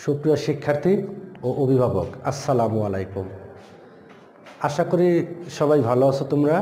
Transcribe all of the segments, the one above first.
সুপ্রিয় শিক্ষার্থী ও অভিভাবক, আসসালামু আলাইকুম। আশা করি সবাই ভালো আছো তোমরা।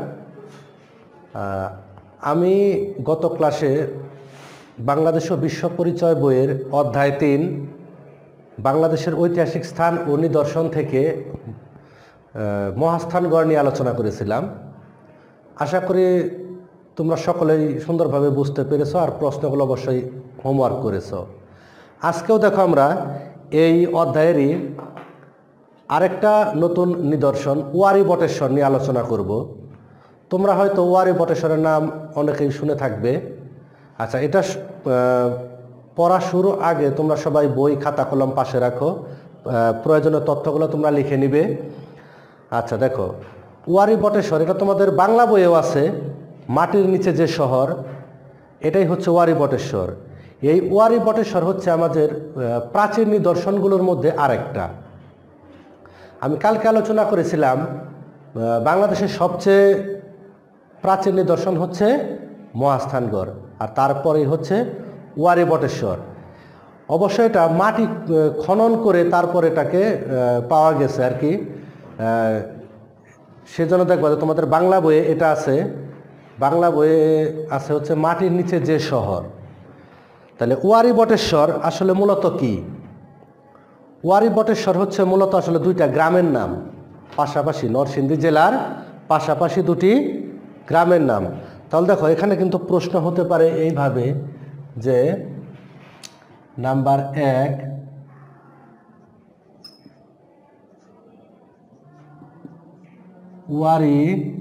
আমি গত ক্লাসে বাংলাদেশ ও বিশ্ব পরিচয় বইয়ের অধ্যায় ৩ বাংলাদেশের ঐতিহাসিক স্থান ও নিদর্শন থেকে মহাস্থানগড় নিয়ে আলোচনা করেছিলাম। আশা করি তোমরা সকলেই সুন্দরভাবে বুঝতে পেরেছো আর প্রশ্নগুলো অবশ্যই হোমওয়ার্ক করেছো। আজকেও দেখো আমরা এই অধ্যায়েরই আরেকটা নতুন নিদর্শন ওয়ারী বটেশ্বর নিয়ে আলোচনা করব। তোমরা হয়তো ওয়ারী বটেশ্বরের নাম অনেকেই শুনে থাকবে। আচ্ছা, এটা পড়া শুরু আগে তোমরা সবাই বই খাতা কলম পাশে রাখো, প্রয়োজনীয় তথ্যগুলো তোমরা লিখে নিবে। আচ্ছা দেখো, ওয়ারী বটেশ্বর এটা তোমাদের বাংলা বইয়েও আছে, মাটির নিচে যে শহর, এটাই হচ্ছে ওয়ারী বটেশ্বর। এই ওয়ারী বটেশ্বর হচ্ছে আমাদের প্রাচীন নিদর্শনগুলোর মধ্যে আরেকটা। আমি কালকে আলোচনা করেছিলাম বাংলাদেশের সবচেয়ে প্রাচীন নিদর্শন হচ্ছে মহাস্থানগড়, আর তারপরেই হচ্ছে ওয়ারী বটেশ্বর। অবশ্যই এটা মাটি খনন করে তারপর এটাকে পাওয়া গেছে আর কি। সেজন্য দেখবা যে তোমাদের বাংলা বইয়ে এটা আছে, বাংলা বইয়ে আছে হচ্ছে মাটির নিচে যে শহর। তাহলে ওয়ারী বটেশ্বর আসলে মূলত কি? ওয়ারী বটেশ্বর হচ্ছে মূলত আসলে দুইটা গ্রামের নাম, পাশাপাশি নরসিংদী জেলার পাশাপাশি দুটি গ্রামের নাম। তাহলে দেখো এখানে কিন্তু প্রশ্ন হতে পারে এইভাবে যে নাম্বার 1, ওয়ারী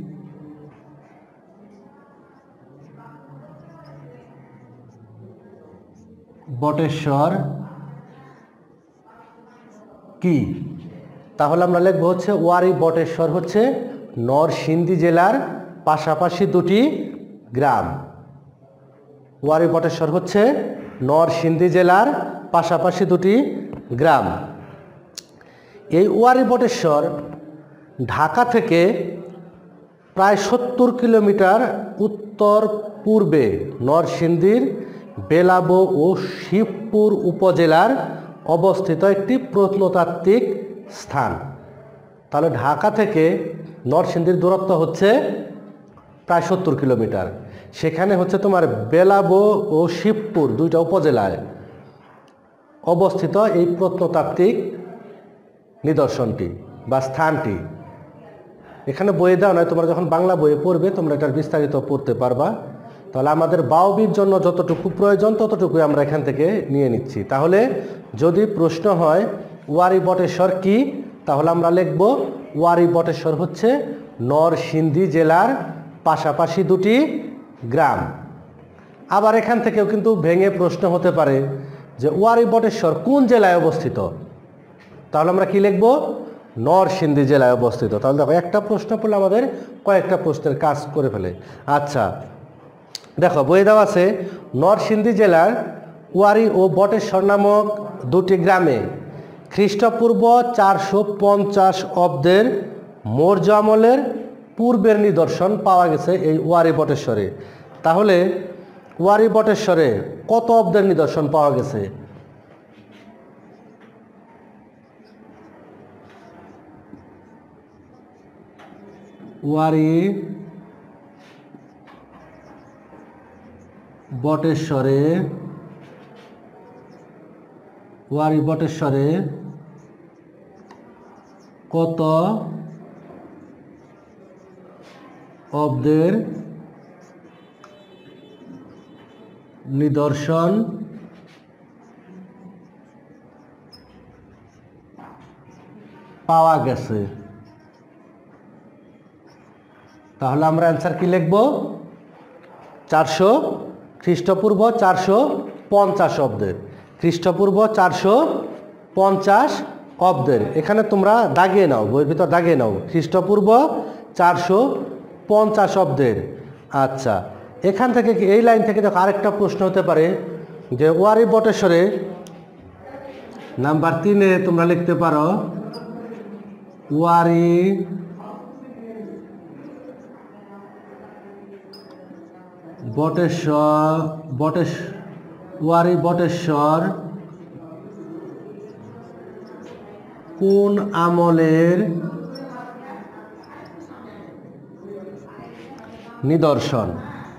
বটেশ্বর কি? তাহলে আমরা লিখব হচ্ছে ওয়ারী বটেশ্বর হচ্ছে নরসিংদী জেলার পাশাপাশি দুটি গ্রাম। ওয়ারী বটেশ্বর হচ্ছে নরসিংদী জেলার পাশাপাশি দুটি গ্রাম। এই ওয়ারী বটেশ্বর ঢাকা থেকে প্রায় 70 কিলোমিটার উত্তর পূর্বে নরসিংদীর বেলাবো ও শিবপুর উপজেলার অবস্থিত একটি প্রত্নতাত্ত্বিক স্থান। তাহলে ঢাকা থেকে নরসিংদীর দূরত্ব হচ্ছে প্রায় 70 কিলোমিটার। সেখানে হচ্ছে তোমার বেলাবো ও শিবপুর দুইটা উপজেলায় অবস্থিত এই প্রত্নতাত্ত্বিক নিদর্শনটি বা স্থানটি। এখানে বইয়ে দেওয়া নয়, তোমরা যখন বাংলা বইয়ে পড়বে তোমরা এটার বিস্তারিত পড়তে পারবা। তাহলে আমাদের বাউবির জন্য যতটুকু প্রয়োজন ততটুকুই আমরা এখান থেকে নিয়ে নিচ্ছি। তাহলে যদি প্রশ্ন হয় ওয়ারী বটেশ্বর কি, তাহলে আমরা লিখব ওয়ারী বটেশ্বর হচ্ছে নরসিংদী জেলার পাশাপাশি দুটি গ্রাম। আবার এখান থেকেও কিন্তু ভেঙে প্রশ্ন হতে পারে যে ওয়ারী বটেশ্বর কোন জেলায় অবস্থিত, তাহলে আমরা কি লিখব? নরসিংদী জেলায় অবস্থিত। তাহলে দেখো একটা প্রশ্ন পড়লে আমাদের কয়েকটা প্রশ্নের কাজ করে ফেলে। আচ্ছা দেখো বইয়ে দেওয়া আছে নরসিংদী জেলার ওয়ারী ও বটেশ্বর নামক দুটি গ্রামে খ্রিস্টপূর্ব 450 অব্দের মৌর্য আমলের পূর্বের নিদর্শন পাওয়া গেছে এই ওয়ারী বটেশ্বরে। তাহলে ওয়ারী বটেশ্বরে কত অব্দের নিদর্শন পাওয়া গেছে? ওয়ারী বটেশ্বরে কত অব্দের নিদর্শন পাওয়া গেছে? তাহলে আমরা অ্যান্সার কি লিখব? 400 খ্রিস্টপূর্ব 450 অব্দের। খ্রিস্টপূর্ব 450 অব্দের। এখানে তোমরা দাগিয়ে নাও, বইয়ের ভিতর দাগিয়ে নাও খ্রিস্টপূর্ব 450 অব্দের। আচ্ছা এখান থেকে এই লাইন থেকে দেখো আরেকটা প্রশ্ন হতে পারে যে ওয়ারী বটেশ্বরে নাম্বার 3-এ তোমরা লিখতে পারো ওয়ারী ওয়ারী বটেশ্বর কোন আমলের নিদর্শন?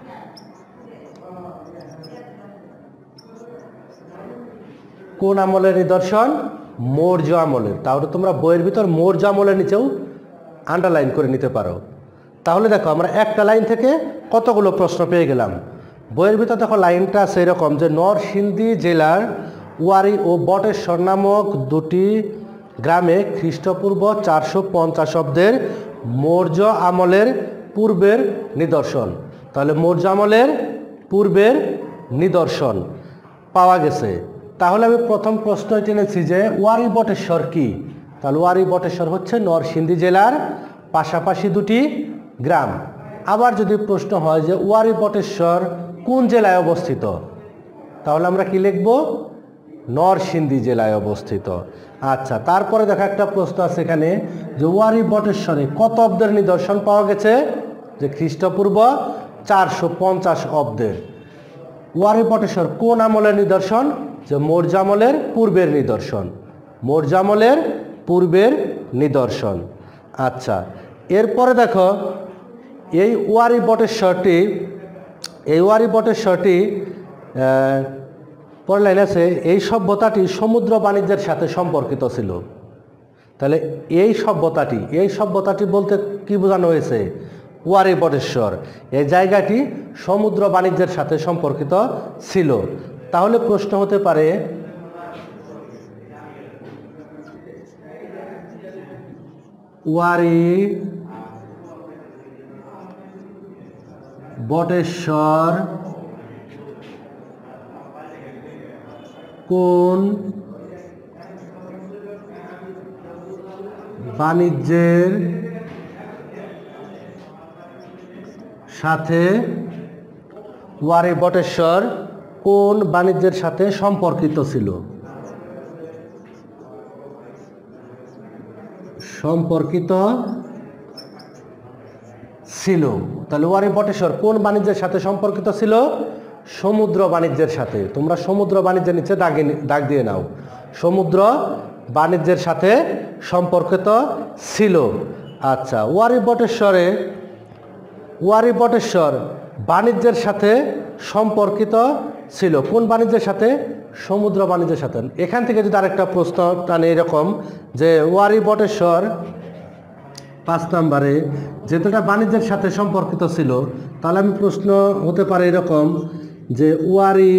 কোন আমলের নিদর্শন? মৌর্য আমলের। তাহলে তোমরা বইয়ের ভিতর মৌর্য আমলের নিচেও আন্ডারলাইন করে নিতে পারো। তাহলে দেখো আমরা একটা লাইন থেকে কতগুলো প্রশ্ন পেয়ে গেলাম। বইয়ের ভিতর দেখো লাইনটা আছে এরকম যে নরসিংদী জেলার ওয়ারী ও বটেশ্বর নামক দুটি গ্রামে খ্রিস্টপূর্ব 450 অব্দের মৌর্য আমলের পূর্বের নিদর্শন। তাহলে মৌর্য আমলের পূর্বের নিদর্শন পাওয়া গেছে। তাহলে আমি প্রথম প্রশ্ন জেনেছি যে ওয়ারী বটেশ্বর কি? তাহলে ওয়ারী বটেশ্বর হচ্ছে নরসিংদী জেলার পাশাপাশি দুটি গ্রাম। আবার যদি প্রশ্ন হয় যে ওয়ারী বটেশ্বর কোন জেলায় অবস্থিত, তাহলে আমরা কি লিখব? নরসিংদী জেলায় অবস্থিত। আচ্ছা, তারপরে দেখা একটা প্রশ্ন আছে এখানে যে ওয়ারী বটেশ্বরে কত অব্দের নিদর্শন পাওয়া গেছে? যে খ্রিস্টপূর্ব 450 অব্দের। ওয়ারী বটেশ্বর কোন আমলের নিদর্শন? যে মৌর্য আমলের পূর্বের নিদর্শন। মৌর্য আমলের পূর্বের নিদর্শন। আচ্ছা, এরপরে দেখো এই ওয়ারী বটেশ্বরটি পরের লাইন আছে এই সভ্যতাটি সমুদ্র বাণিজ্যের সাথে সম্পর্কিত ছিল। তাহলে এই সভ্যতাটি বলতে কি বোঝানো হয়েছে? ওয়ারী বটেশ্বর এই জায়গাটি সমুদ্র বাণিজ্যের সাথে সম্পর্কিত ছিল। তাহলে প্রশ্ন হতে পারে ওয়ারী বটেশ্বর কোন বাণিজ্যের সাথে ওয়ারী বটেশ্বর কোন বাণিজ্যের সাথে সম্পর্কিত ছিল? সম্পর্কিত ছিল। তাহলে ওয়ারী বটেশ্বর কোন বাণিজ্যের সাথে সম্পর্কিত ছিল? সমুদ্র বাণিজ্যের সাথে। তোমরা সমুদ্র বাণিজ্যের নিচে দাগ দিয়ে নাও। সমুদ্র বাণিজ্যের সাথে সম্পর্কিত ছিল। আচ্ছা, ওয়ারী বটেশ্বর বাণিজ্যের সাথে সম্পর্কিত ছিল। কোন বাণিজ্যের সাথে? সমুদ্র বাণিজ্যের সাথে। এখান থেকে যদি আরেকটা প্রশ্ন টানে এরকম যে ওয়ারী বটেশ্বর 5 নম্বরে যেটা বাণিজ্যের সাথে সম্পর্কিত ছিল, তাহলে আমি প্রশ্ন হতে পারে এরকম যে ওয়ারী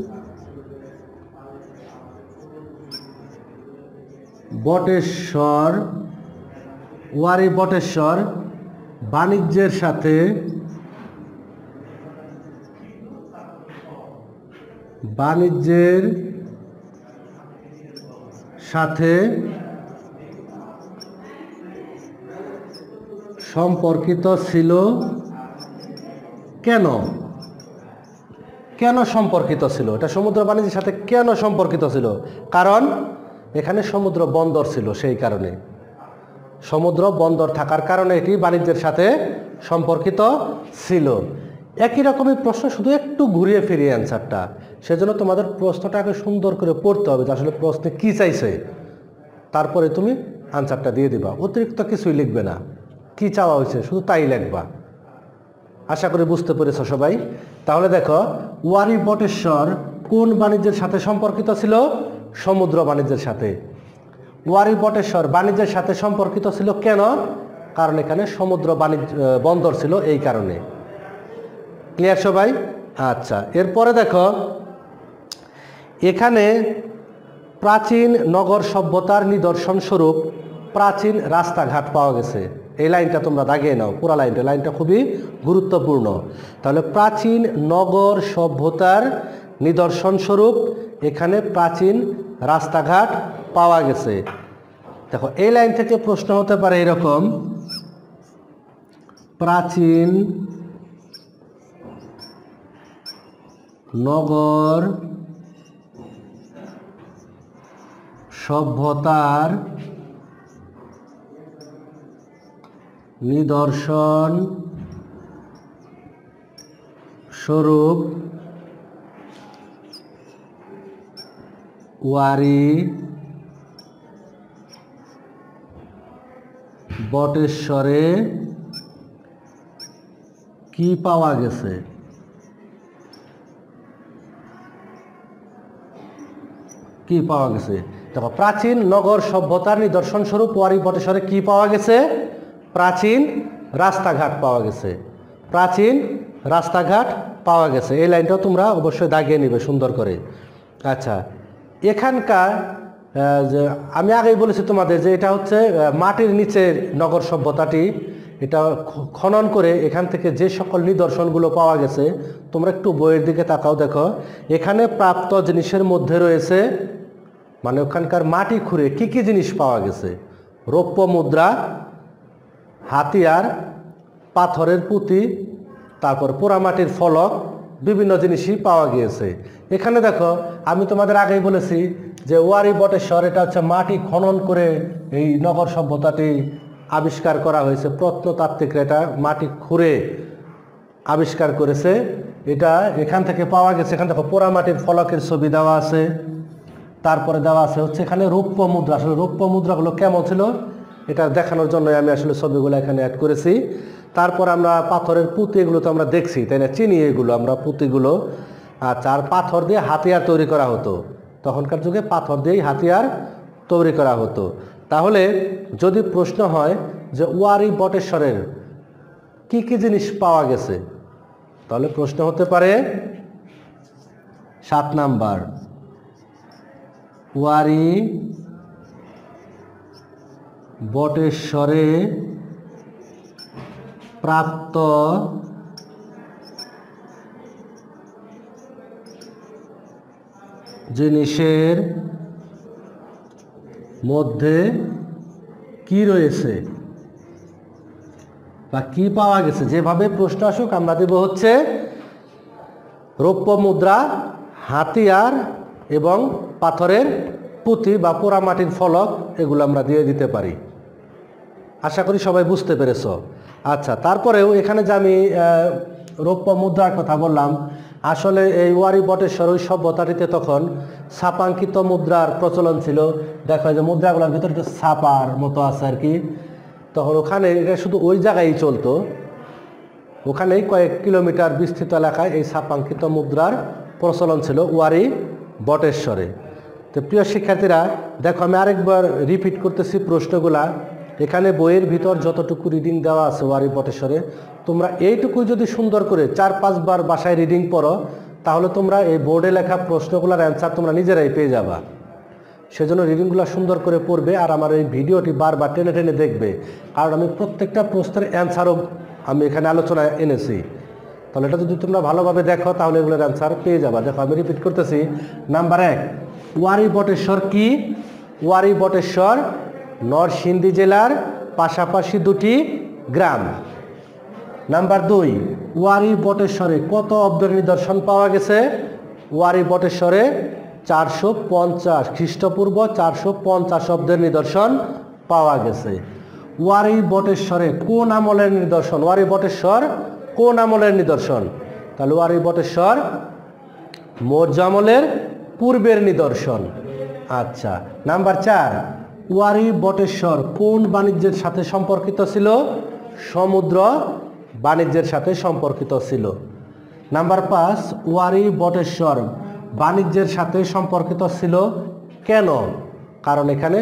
বটেশ্বর বাণিজ্যের সাথে সম্পর্কিত ছিল। কেন সম্পর্কিত ছিল? এটা সমুদ্র বাণিজ্যের সাথে কেন সম্পর্কিত ছিল? কারণ এখানে সমুদ্র বন্দর ছিল, সেই কারণে। সমুদ্র বন্দর থাকার কারণে এটি বাণিজ্যের সাথে সম্পর্কিত ছিল। একই রকমই প্রশ্ন, শুধু একটু ঘুরিয়ে ফিরিয়ে অ্যান্সারটা। সেজন্য তোমাদের প্রশ্নটাকে সুন্দর করে পড়তে হবে যে আসলে প্রশ্নে কী চাইছে, তারপরে তুমি আনসারটা দিয়ে দিবা। অতিরিক্ত কিছুই লিখবে না, কি চাওয়া হয়েছে শুধু তাই লিখবা। আশা করি বুঝতে পেরেছ সবাই। তাহলে দেখো ওয়ারী বটেশ্বর কোন বাণিজ্যের সাথে সম্পর্কিত ছিল? সমুদ্র বাণিজ্যের সাথে। ওয়ারী বটেশ্বর বাণিজ্যের সাথে সম্পর্কিত ছিল কেন? কারণ এখানে সমুদ্র বন্দর ছিল, এই কারণে। ক্লিয়ার সবাই? আচ্ছা, এরপরে দেখো এখানে প্রাচীন নগর সভ্যতার নিদর্শন স্বরূপ প্রাচীন রাস্তাঘাট পাওয়া গেছে। এই লাইনটা তোমরা দাগিয়ে নাও, পুরো লাইনটা খুবই গুরুত্বপূর্ণ। তাহলে প্রাচীন নগর সভ্যতার নিদর্শন স্বরূপ এখানে প্রাচীন রাস্তাঘাট পাওয়া গেছে। দেখো এই লাইন থেকে প্রশ্ন হতে পারে এরকম, প্রাচীন নগর সভ্যতার নিদর্শন স্বরূপ ওয়ারী বটেশ্বরে কি পাওয়া গেছে? কি পাওয়া গেছে? দেখো, প্রাচীন নগর সভ্যতার নিদর্শন স্বরূপ ওয়ারী বটেশ্বরে কি পাওয়া গেছে? প্রাচীন রাস্তাঘাট পাওয়া গেছে। প্রাচীন রাস্তাঘাট পাওয়া গেছে। এই লাইনটাও তোমরা অবশ্যই দাগিয়ে নিবে সুন্দর করে। আচ্ছা, এখানকার যে আমি আগেই বলেছি তোমাদের যে এটা হচ্ছে মাটির নিচের নগর সভ্যতাটি। এটা খনন করে এখান থেকে যে সকল নিদর্শনগুলো পাওয়া গেছে, তোমরা একটু বইয়ের দিকে তাকাও, দেখো এখানে প্রাপ্ত জিনিসের মধ্যে রয়েছে, মানে ওখানকার মাটি খুঁড়ে কি কি জিনিস পাওয়া গেছে? রৌপ্য মুদ্রা, হাতিয়ার, পাথরের পুঁতি, তারপর পোড়ামাটির ফলক, বিভিন্ন জিনিসই পাওয়া গিয়েছে। এখানে দেখো, আমি তোমাদের আগেই বলেছি যে ওয়ারী বটেশ্বর এটা হচ্ছে মাটি খনন করে এই নগর সভ্যতাটি আবিষ্কার করা হয়েছে। প্রত্নতাত্ত্বিকরা এটা মাটি খুঁড়ে আবিষ্কার করেছে। এটা এখান থেকে পাওয়া গেছে। এখানে দেখো পোড়ামাটির ফলকের ছবি দেওয়া আছে। তারপরে দেওয়া আছে হচ্ছে এখানে রৌপ্য মুদ্রা। আসলে রৌপ্য মুদ্রাগুলো কেমন ছিল এটা দেখানোর জন্য আমি আসলে ছবিগুলো এখানে অ্যাড করেছি। তারপর আমরা পাথরের পুঁতি, এগুলো তো আমরা দেখছি, তাই না? চিনি এগুলো আমরা পুঁতিগুলো। আচ্ছা, আর পাথর দিয়ে হাতিয়ার তৈরি করা হতো। তখনকার যুগে পাথর দিয়েই হাতিয়ার তৈরি করা হতো। তাহলে যদি প্রশ্ন হয় যে ওয়ারী বটেশ্বরের কি কি জিনিস পাওয়া গেছে, তাহলে প্রশ্ন হতে পারে 7 নাম্বার, ওয়ারী বটেশ্বরে প্রাপ্ত জিনিসের মধ্যে কি রয়েছে বা কি পাওয়া গেছে। যেভাবে প্রশ্ন আসুক আমরা দেব হচ্ছে রৌপ্য মুদ্রা, হাতিয়ার এবং পাথরের পুঁতি বা পোড়ামাটির ফলক, এগুলো আমরা দিয়ে দিতে পারি। আশা করি সবাই বুঝতে পেরেছ। আচ্ছা, তারপরেও এখানে যে আমি রৌপ্য মুদ্রার কথা বললাম, আসলে এই ওয়ারী বটেশ্বর ওই সভ্যতাটিতে তখন ছাপাঙ্কিত মুদ্রার প্রচলন ছিল। দেখো যে মুদ্রাগুলোর ভিতরে একটু ছাপার মতো আছে আর কি। তখন ওখানে এটা শুধু ওই জায়গায় চলতো। ওখানেই কয়েক কিলোমিটার বিস্তৃত এলাকায় এই ছাপাঙ্কিত মুদ্রার প্রচলন ছিল ওয়ারী বটেশ্বরে। তো প্রিয় শিক্ষার্থীরা, দেখো আমি আরেকবার রিপিট করতেছি প্রশ্নগুলা। এখানে বইয়ের ভিতর যতটুকু রিডিং দেওয়া আছে ওয়ারী বটেশ্বরে, তোমরা এইটুকুই যদি সুন্দর করে 4-5 বার বাসায় রিডিং পড়ো, তাহলে তোমরা এই বোর্ডে লেখা প্রশ্নগুলোর অ্যান্সার তোমরা নিজেরাই পেয়ে যাবা। সেজন্য রিডিংগুলো সুন্দর করে পড়বে আর আমার এই ভিডিওটি বারবার টেনে টেনে দেখবে, কারণ আমি প্রত্যেকটা প্রশ্নের অ্যান্সারও আমি এখানে আলোচনায় এনেছি। তাহলে এটা যদি তোমরা ভালোভাবে দেখো তাহলে এগুলোর অ্যান্সার পেয়ে যাবা। দেখো আমি রিপিট করতেছি। নাম্বার 1, ওয়ারী বটেশ্বর কি? ওয়ারী বটেশ্বর নরসিংদী জেলার পাশাপাশি 2টি গ্রাম। নাম্বার 2, ওয়ারী বটেশ্বরে কত অব্দের নিদর্শন পাওয়া গেছে? ওয়ারী বটেশ্বরে 450 খ্রিস্টপূর্ব 450 অব্দের নিদর্শন পাওয়া গেছে। ওয়ারী বটেশ্বরে কোন আমলের নিদর্শন? ওয়ারী বটেশ্বর কোন আমলের নিদর্শন? তাহলে ওয়ারী বটেশ্বর মৌর্য আমলের পূর্বের নিদর্শন। আচ্ছা, নাম্বার 4, ওয়ারী বটেশ্বর কোন বাণিজ্যের সাথে সম্পর্কিত ছিল? সমুদ্র বাণিজ্যের সাথে সম্পর্কিত ছিল। নাম্বার 5, ওয়ারী বটেশ্বর বাণিজ্যের সাথে সম্পর্কিত ছিল কেন? কারণ এখানে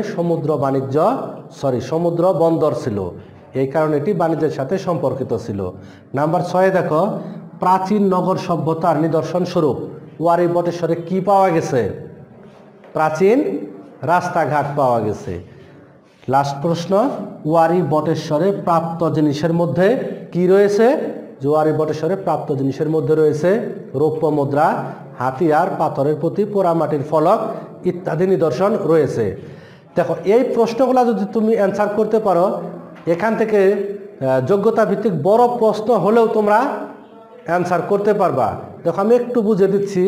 সমুদ্র বন্দর ছিল, এই কারণে এটি বাণিজ্যের সাথে সম্পর্কিত ছিল। নাম্বার 6 দেখো, প্রাচীন নগর সভ্যতার নিদর্শন স্বরূপ ওয়ারী বটেশ্বরে কি পাওয়া গেছে? প্রাচীন রাস্তাঘাট পাওয়া গেছে। লাস্ট প্রশ্ন, ওয়ারী বটেশ্বরে প্রাপ্ত জিনিসের মধ্যে কি রয়েছে? যে ওয়ারী বটেশ্বরে প্রাপ্ত জিনিসের মধ্যে রয়েছে রৌপ্য মুদ্রা, হাতিয়ার, পাথরের পুঁতি, পোড়ামাটির ফলক ইত্যাদি নিদর্শন রয়েছে। দেখো এই প্রশ্নগুলো যদি তুমি অ্যান্সার করতে পারো, এখান থেকে যোগ্যতা ভিত্তিক বড় প্রশ্ন হলেও তোমরা অ্যান্সার করতে পারবা। দেখো আমি একটু বুঝে দিচ্ছি,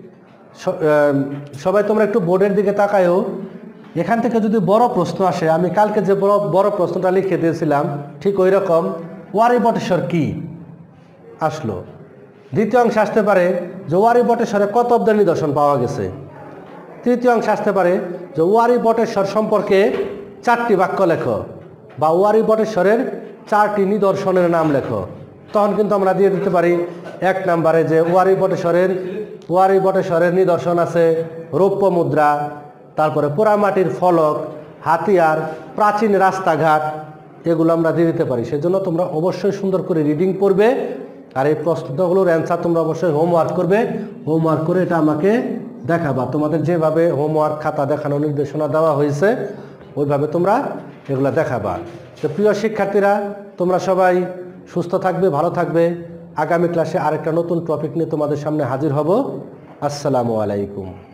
সবাই তোমরা একটু বোর্ডের দিকে তাকায়ও। এখান থেকে যদি বড় প্রশ্ন আসে, আমি কালকে যে বড় প্রশ্নটা লিখে দিয়েছিলাম ঠিক ওই রকম ওয়ারী বটেশ্বর কি আসলো। দ্বিতীয় অংশ আসতে পারে যে ওয়ারী বটেশ্বরে কত অব্দের নিদর্শন পাওয়া গেছে। তৃতীয় অংশ আসতে পারে যে ওয়ারী বটেশ্বর সম্পর্কে 4টি বাক্য লেখো। বা ওয়ারী বটেশ্বরের 4টি নিদর্শনের নাম লেখো। তখন কিন্তু আমরা দিয়ে দিতে পারি 1 নম্বরে যে ওয়ারী বটেশ্বরের নিদর্শন আছে রৌপ্য মুদ্রা, তারপরে পোড়ামাটির ফলক, হাতিয়ার, প্রাচীন রাস্তাঘাট, এগুলো আমরা দিয়ে দিতে পারি। সেজন্য তোমরা অবশ্যই সুন্দর করে রিডিং পড়বে, আর এই প্রশ্নগুলোর অ্যান্সার তোমরা অবশ্যই হোমওয়ার্ক করবে। হোমওয়ার্ক করে এটা আমাকে দেখাবা। তোমাদের যেভাবে হোমওয়ার্ক খাতা দেখানোর নির্দেশনা দেওয়া হয়েছে ওইভাবে তোমরা এগুলো দেখাবা। তো প্রিয় শিক্ষার্থীরা, তোমরা সবাই সুস্থ থাকবে, ভালো থাকবে। আগামী ক্লাসে আরেকটা নতুন টপিক নিয়ে তোমাদের সামনে হাজির হব। আসসালামু আলাইকুম।